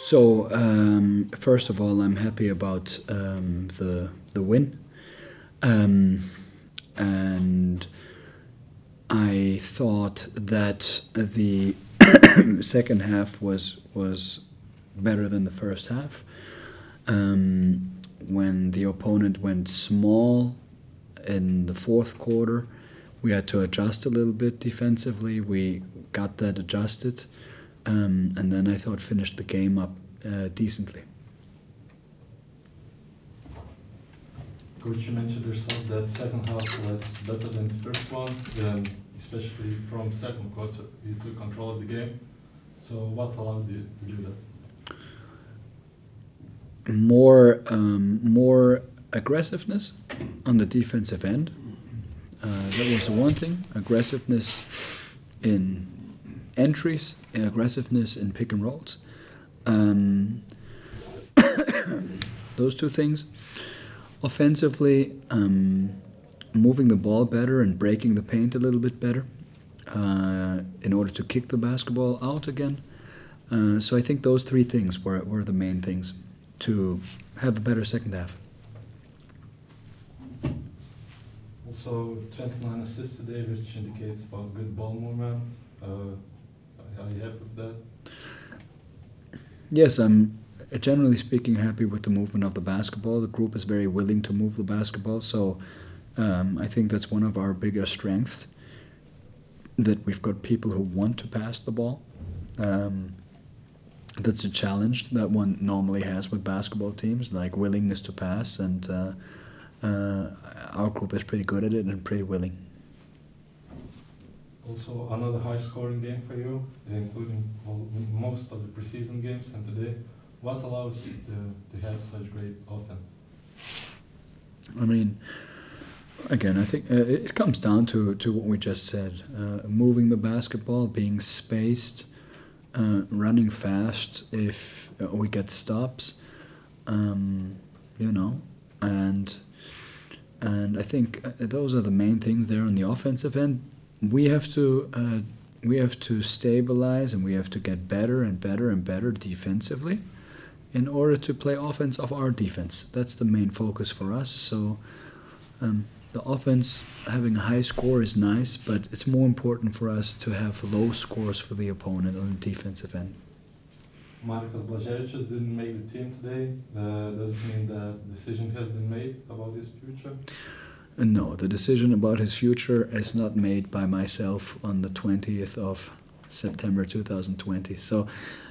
So first of all, I'm happy about the win, and I thought that the second half was better than the first half. When the opponent went small in the fourth quarter, we had to adjust a little bit defensively. We got that adjusted, and then I thought finished the game up decently. Coach, you mentioned yourself that second half was better than the first one, especially from second quarter. You took control of the game. So what allowed you to do that? More aggressiveness on the defensive end. That was the one thing. Aggressiveness in entries, aggressiveness in pick and rolls. Those two things. Offensively, moving the ball better and breaking the paint a little bit better in order to kick the basketball out again. So I think those three things were the main things to have a better second half. Also, 29 assists today, which indicates about good ball movement. Are you happy with that? Yes, I'm generally speaking happy with the movement of the basketball. The group is very willing to move the basketball, so I think that's one of our bigger strengths, that we've got people who want to pass the ball. That's a challenge that one normally has with basketball teams, like willingness to pass, and our group is pretty good at it and pretty willing. Also, another high-scoring game for you, including most of the preseason games and today. What allows to have such great offense? I mean, again, I think it comes down to what we just said. Moving the basketball, being spaced, running fast if we get stops, you know, and I think those are the main things there on the offensive end. We have to stabilize, and we have to get better and better and better defensively in order to play offense of our defense. That's the main focus for us. So the offense, having a high score is nice, but it's more important for us to have low scores for the opponent on the defensive end. Markas Blaževičius didn't make the team today. Does it mean that decision has been made about his future? No, the decision about his future is not made by myself on the 20th of September 2020. So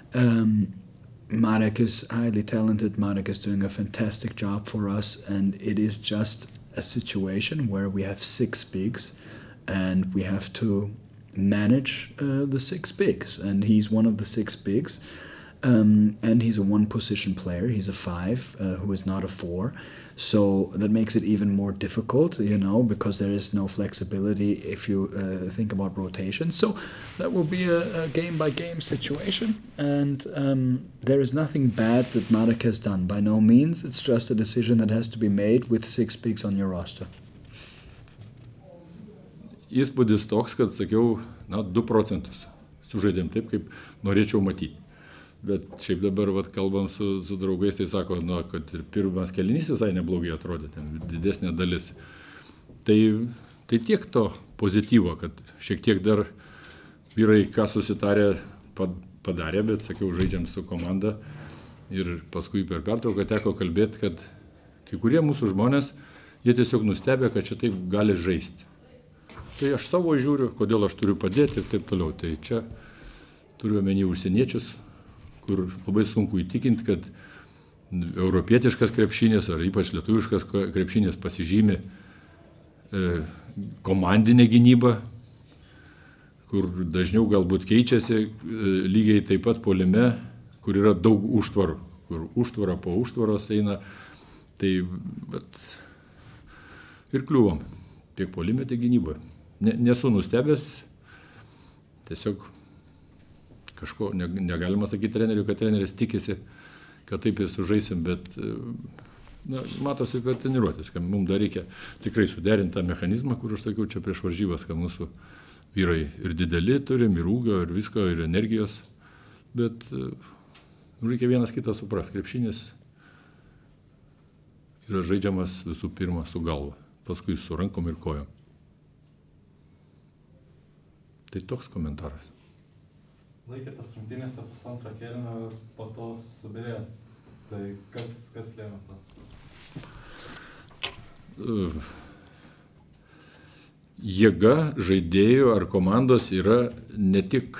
Marek is highly talented. Marek is doing a fantastic job for us, and it is just a situation where we have 6 bigs and we have to manage the 6 bigs, and he's one of the 6 bigs. And he's a one-position player. He's a 5 who is not a 4. So that makes it even more difficult, you know, because there is no flexibility if you think about rotation. So that will be a game-by-game situation. And there is nothing bad that Marek has done. By no means. It's just a decision that has to be made with 6 bigs on your roster. Įspūdis toks, kad sakiau, na, 2% sužaidėm taip, kaip norėčiau matyti. Bet šiaip dabar kalbam su draugais, tai sako, nu, kad ir pirmas kėlinys visai neblogai atrodė, ten didesnė dalis. Tai tiek to pozityvo, kad šiek tiek dar vyrai, ką susitarė, padarė, bet, sakiau, žaidžiam su komanda. Ir paskui per pertrauką teko kalbėti, kad kai kurie mūsų žmonės, jie tiesiog nustebė, kad čia taip gali žaisti. Tai aš savo žiūriu, kodėl aš turiu padėti ir taip toliau. Tai čia turiu omeny užsieniečius, kur labai sunku įtikinti, kad europietiškas krepšinis ar ypač lietuviškas krepšinis pasižymi komandinė gynyba, kur dažniau galbūt keičiasi lygiai taip pat puolime, kur yra daug užtvarų, kur užtvara po užtvaros eina. Tai ir kliuvom tiek puolime, tiek gynyboje. Nesu nustebęs, tiesiog kažko negalima sakyti treneriui, kad treneris tikisi, kad taip ir sužaisim, bet na, matosi per treniruotės, kad mums dar reikia tikrai suderinti tą mechanizmą, kur aš sakiau čia prieš varžybas, kad mūsų vyrai ir dideli turim, ir ūgio, ir visko, ir energijos, bet Reikia vienas kitą supras. Krepšinis yra žaidžiamas visų pirma su galva, paskui su rankom ir kojom. Tai toks komentaras. Laikėtės rungtynėse pusantrą kėlinio ir po to subirėjot. Tai kas lėmė tą? Jėga žaidėjų ar komandos yra ne tik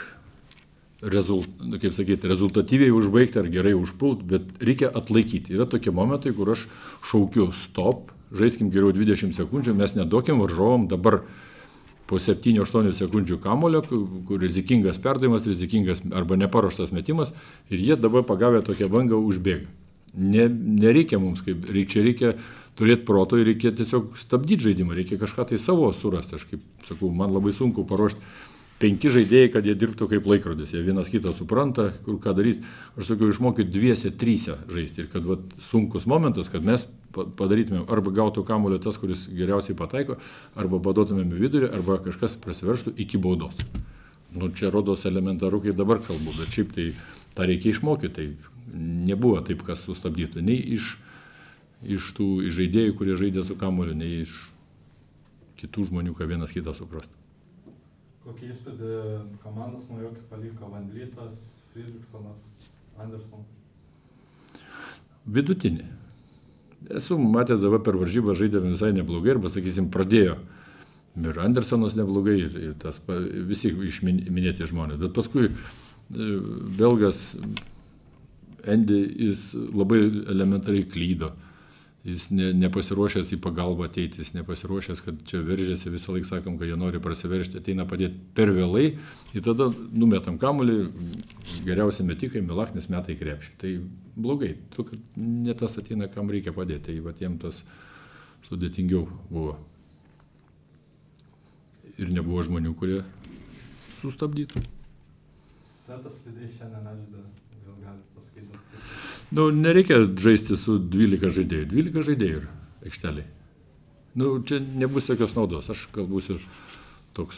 rezultatyviai užbaigti ar gerai užpult, bet reikia atlaikyti. Yra tokie momentai, kur aš šaukiu stop, žaiskim geriau 20 sekundžių, mes neduokim varžovom dabar po 7-8 sekundžių kamulio, kur rizikingas perdavimas, rizikingas arba neparuoštas metimas ir jie dabar pagavę tokią bangą užbėga. Nereikia mums, čia reikia turėti proto ir reikia tiesiog stabdyti žaidimą, reikia kažką tai savo surasti. Aš kaip sakau, man labai sunku paruošti 5 žaidėjai, kad jie dirbtų kaip laikrodis, jie vienas kitą supranta, kur ką darys. Aš sakiau, išmokyti 2-3 žaisti ir kad sunkus momentas, kad mes padarytumėm arba gautų kamuolio tas, kuris geriausiai pataiko, arba paduotumėm į vidurį, arba kažkas prasiverštų iki baudos. Čia rodos elementaru, kai dabar kalbu, bet šiaip tai tą reikia išmokyti, tai nebuvo taip, kas sustabdytų, nei iš tų žaidėjų, kurie žaidė su kamuoliu, nei iš kitų žmonių, ką vienas kitą suprastų. Kokį įspūdį komandos naujokį paliko Van Vlytas, Fridriksonas, Anderson? Vidutinį. Esu matęs dabar per varžybą žaidėme visai neblogai, arba, sakysim, pradėjo ir Andersonas neblogai, ir tas visi išminėti žmonės. Bet paskui belgas Andy, jis labai elementariai klydo. Jis nepasiruošęs į pagalbą ateiti, jis nepasiruošęs, kad čia veržėsi, visą laiką sakom, kad jie nori prasiveržti, ateina padėti per vėlai ir tada numetam kamuolį, geriausi metikai, Milaknis meta į krepšį. Tai blogai, ne tas ateina, kam reikia padėti, tai jiems tas sudėtingiau buvo. Ir nebuvo žmonių, kurie sustabdytų. Setas lydėjai šiandien nežaidė, gal galite pasakyti? Nereikia žaisti su 12 žaidėjų. 12 žaidėjų aikšteliai. Čia nebus tokios naudos. Aš gal būsiu toks,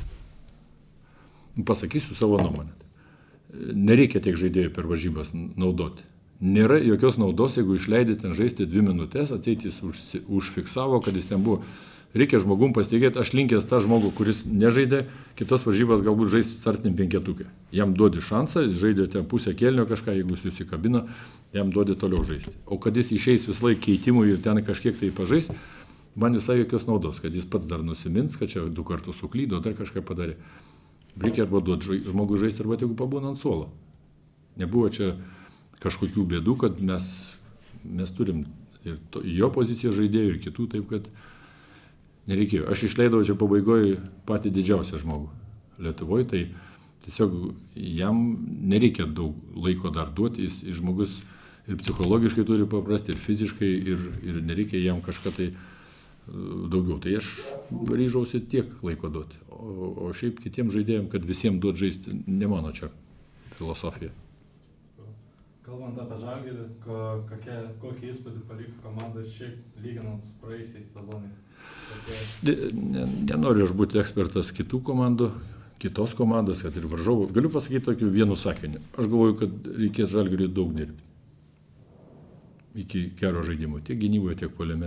pasakysiu savo nuomonę. Nereikia tiek žaidėjų per varžybas naudoti. Nėra jokios naudos, jeigu išleidai ten žaisti 2 minutės, atseit jis užfiksavo, kad jis ten buvo. Reikia žmogum pasitikėti, aš linkęs tą žmogų, kuris nežaidė, kitas varžybas galbūt žais startiniam 5-tuke. Jam duodi šansą, jis žaidė ten pusę kėlinio kažką, jeigu susikabina, jam duodi toliau žaisti. O kad jis išeis vis laik keitimui ir ten kažkiek tai pažais, man visai jokios naudos, kad jis pats dar nusimins, kad čia 2 kartus suklydo, dar kažką padarė. Reikia arba duoti žmogui žaisti, arba jeigu pabūna ant suolo. Nebuvo čia kažkokių bėdų, kad mes turim ir jo pozicijos žaidėjų, ir kitų, taip kad nereikėjo. Aš išleidau čia pabaigoje patį didžiausią žmogų Lietuvoje, tai tiesiog jam nereikia daug laiko dar duoti, jis žmogus ir psichologiškai turi paprasti, ir fiziškai, ir nereikia jam kažką tai daugiau. Tai aš ryžausi tiek laiko duoti. O šiaip kitiems žaidėjams, kad visiems duoti žaisti, ne mano čia filosofija. Kalbant apie Žalgirį, kokį įspūdį paliko komanda šiaip lyginant su praėjusiais sezonais? Nenoriu aš būti ekspertas kitos komandos, kad ir varžovų. Galiu pasakyti tokiu vienu sakiniu. Aš galvoju, kad reikės Žalgiriui daug dirbti. Iki gero žaidimo, tiek gynyboje, tiek puolime.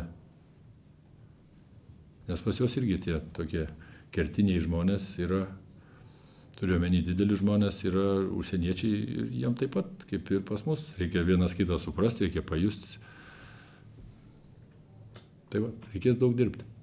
Nes pas juos irgi tie tokie kertiniai žmonės yra, turiu omeny dideli žmonės, yra užsieniečiai ir jiem taip pat, kaip ir pas mus. Reikia vienas kitą suprasti, reikia pajusti. Tai reikės daug dirbti.